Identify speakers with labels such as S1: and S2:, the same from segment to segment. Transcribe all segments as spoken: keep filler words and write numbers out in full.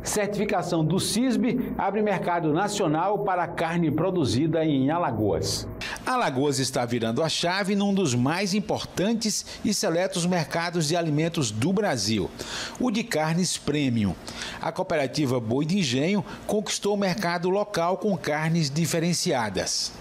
S1: Certificação do CISB abre mercado nacional para carne produzida em Alagoas. Alagoas está virando a chave num dos mais importantes e seletos mercados de alimentos do Brasil, o de carnes premium. A cooperativa Boi de Engenho conquistou o mercado local com carnes diferenciadas.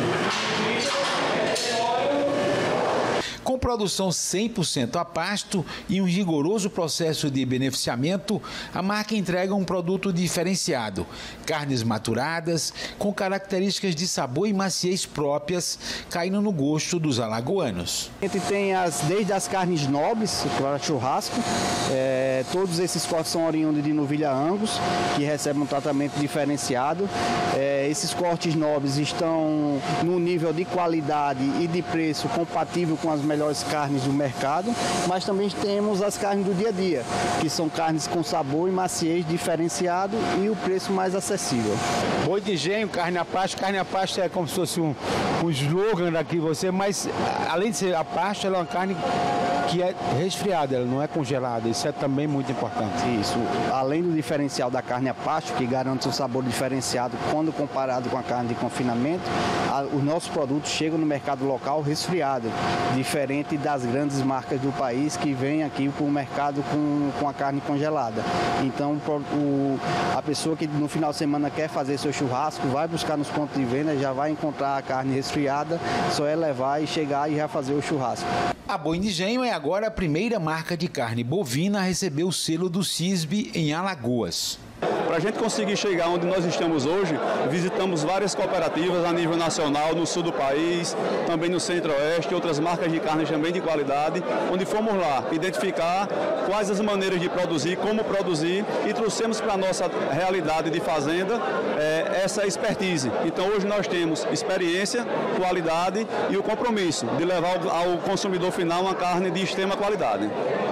S1: Com produção cem por cento a pasto e um rigoroso processo de beneficiamento, a marca entrega um produto diferenciado. Carnes maturadas, com características de sabor e maciez próprias, caindo no gosto dos alagoanos.
S2: A gente tem as, desde as carnes nobres, para churrasco, é, todos esses cortes são oriundos de novilha Angus, que recebem um tratamento diferenciado. É, esses cortes nobres estão no nível de qualidade e de preço compatível com as melhores melhores carnes do mercado, mas também temos as carnes do dia a dia, que são carnes com sabor e maciez diferenciado e o preço mais acessível.
S1: Boi de Engenho, carne a pasto. Carne a pasto é como se fosse um, um slogan daqui você, mas além de ser a pasto, ela é uma carne que é resfriada, ela não é congelada. Isso é também muito importante.
S2: Isso, além do diferencial da carne a pasto, que garante um sabor diferenciado quando comparado com a carne de confinamento, a, os nossos produtos chegam no mercado local resfriado, diferente das grandes marcas do país que vêm aqui para o mercado com, com a carne congelada. Então, o, a pessoa que no final de semana quer fazer seu churrasco, vai buscar nos pontos de venda, já vai encontrar a carne resfriada, só é levar e chegar e já fazer o churrasco.
S1: A Boi de Engenho é agora a primeira marca de carne bovina a receber o selo do CISB em Alagoas.
S3: Para a gente conseguir chegar onde nós estamos hoje, visitamos várias cooperativas a nível nacional, no sul do país, também no centro-oeste, outras marcas de carne também de qualidade, onde fomos lá identificar quais as maneiras de produzir, como produzir e trouxemos para a nossa realidade de fazenda é, essa expertise. Então hoje nós temos experiência, qualidade e o compromisso de levar ao consumidor final uma carne de extrema qualidade.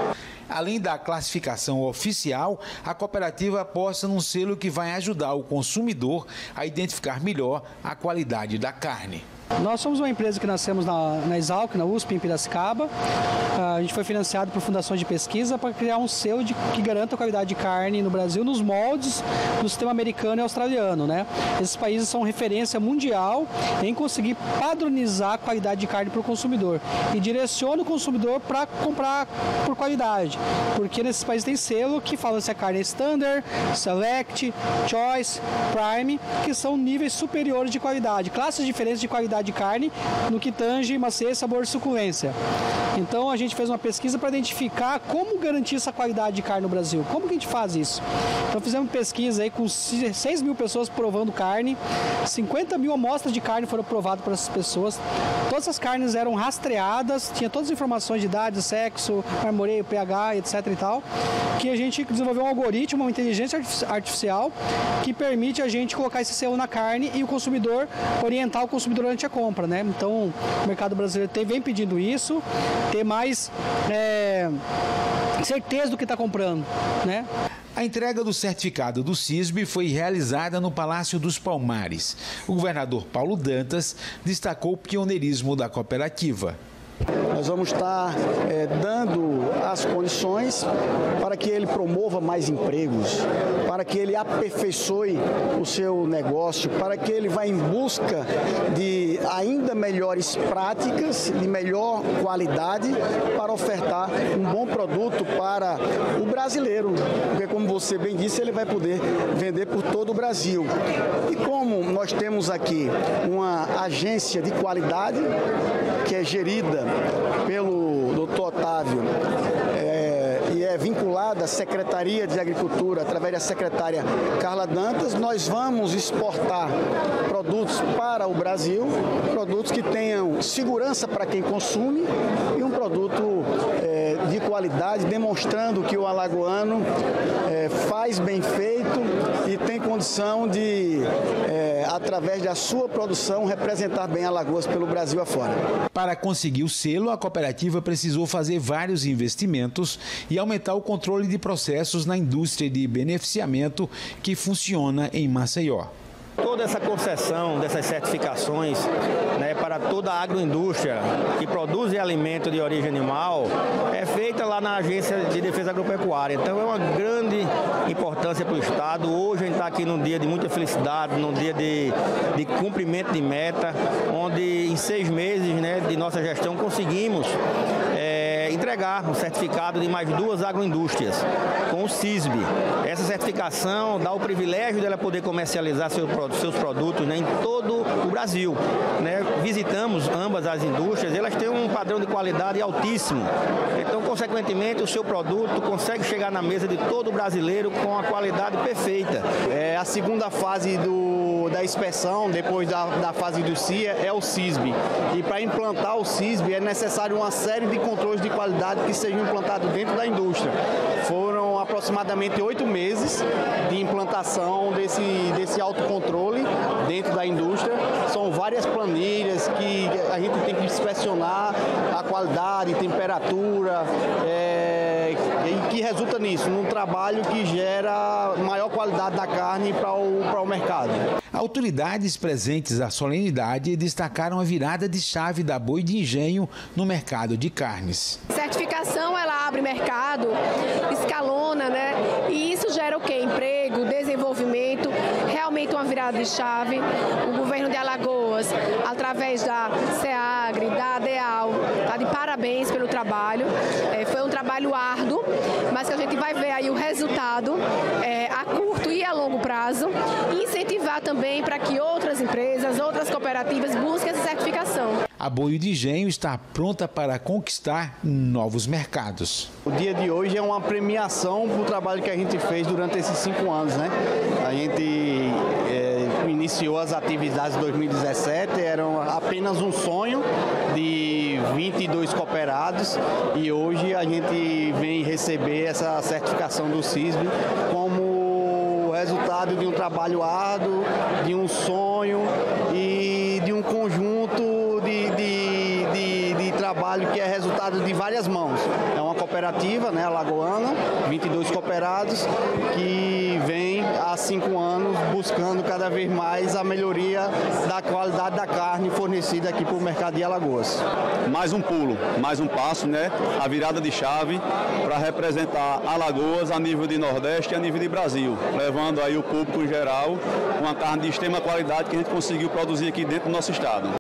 S1: Além da classificação oficial, a cooperativa aposta num selo que vai ajudar o consumidor a identificar melhor a qualidade da carne.
S4: Nós somos uma empresa que nascemos na, na Exalc, na U S P, em Piracicaba. A gente foi financiado por fundações de pesquisa para criar um selo de, que garanta a qualidade de carne no Brasil nos moldes do sistema americano e australiano, né? Esses países são referência mundial em conseguir padronizar a qualidade de carne para o consumidor e direciona o consumidor para comprar por qualidade, porque nesses países tem selo que fala se a carne é Standard, Select, Choice, Prime, que são níveis superiores de qualidade, classes diferentes de qualidade de carne no que tange maciez, sabor e suculência. Então a gente fez uma pesquisa para identificar como garantir essa qualidade de carne no Brasil. Como que a gente faz isso? Então fizemos pesquisa aí com seis mil pessoas provando carne, cinquenta mil amostras de carne foram provadas por essas pessoas. Todas as carnes eram rastreadas, tinha todas as informações de idade, sexo, marmoreio, pH, etc e tal, que a gente desenvolveu um algoritmo, uma inteligência artificial que permite a gente colocar esse selo na carne e o consumidor orientar o consumidor durante a compra, né? Então, o mercado brasileiro tem, vem pedindo isso, ter mais é, certeza do que está comprando, né?
S1: A entrega do certificado do CISB foi realizada no Palácio dos Palmares. O governador Paulo Dantas destacou o pioneirismo da cooperativa.
S2: Nós vamos estar é, dando as condições para que ele promova mais empregos, para que ele aperfeiçoe o seu negócio, para que ele vá em busca de ainda melhores práticas, de melhor qualidade, para ofertar um bom produto para o brasileiro. Porque, como você bem disse, ele vai poder vender por todo o Brasil. E como nós temos aqui uma agência de qualidade, que é gerida pelo doutor Otávio é, e é vinculada à Secretaria de Agricultura através da secretária Carla Dantas, nós vamos exportar produtos para o Brasil, produtos que tenham segurança para quem consome e um produto é, de qualidade, demonstrando que o alagoano é, faz bem feito e tem condição de, é, através da sua produção, representar bem Alagoas pelo Brasil afora.
S1: Para conseguir o selo, a cooperativa precisou fazer vários investimentos e aumentar o controle de processos na indústria de beneficiamento que funciona em Maceió.
S5: toda essa concessão dessas certificações, né, para toda a agroindústria que produz alimento de origem animal é feita lá na Agência de Defesa Agropecuária. Então é uma grande importância para o Estado. Hoje a gente está aqui num dia de muita felicidade, num dia de, de cumprimento de meta, onde em seis meses, né, de nossa gestão conseguimos é, entregar um certificado de mais duas agroindústrias com o CISB. Essa certificação dá o privilégio dela poder comercializar seus, seus produtos, né, em todo o Brasil. Né? Visitamos ambas as indústrias, elas têm um padrão de qualidade altíssimo. Então, consequentemente, o seu produto consegue chegar na mesa de todo brasileiro com a qualidade perfeita.
S2: É, a segunda fase do, da inspeção, depois da, da fase do C I A, é o CISB. E para implantar o CISB é necessário uma série de controles de qualidade que sejam implantados dentro da indústria. Foram aproximadamente oito meses de implantação desse, desse autocontrole dentro da indústria. São várias planilhas que a gente tem que inspecionar a qualidade, temperatura, é, e que resulta nisso, num trabalho que gera maior qualidade da carne para o, para o mercado.
S1: Autoridades presentes à solenidade destacaram a virada de chave da Boi de Engenho no mercado de carnes.
S6: Certificação, ela abre mercado, escalona, né? E isso gera o quê? Emprego, desenvolvimento, realmente uma virada de chave. O governo de Alagoas, através da SEAGRE, da ADEAL, está de parabéns pelo trabalho. É, foi um trabalho árduo, mas que a gente vai ver aí o resultado é, a curto e a longo prazo e incentivar também para que outras empresas, outras cooperativas busquem essa certificação.
S1: A Boi de Engenho está pronta para conquistar novos mercados.
S2: O dia de hoje é uma premiação para o trabalho que a gente fez durante esses cinco anos, né? A gente é, iniciou as atividades em dois mil e dezessete, eram apenas um sonho de vinte e dois cooperados e hoje a gente vem receber essa certificação do CISB como resultado de um trabalho árduo, de um sonho e de um conjunto de, de, de, de trabalho que é resultado de várias mãos. É uma cooperativa, né, alagoana, vinte e dois cooperados, que vem há cinco anos buscando cada vez mais a melhoria da qualidade da carne fornecida aqui para o mercado de Alagoas.
S3: Mais um pulo, mais um passo, né? A virada de chave para representar Alagoas a nível de Nordeste e a nível de Brasil, levando aí o público em geral uma carne de extrema qualidade que a gente conseguiu produzir aqui dentro do nosso estado.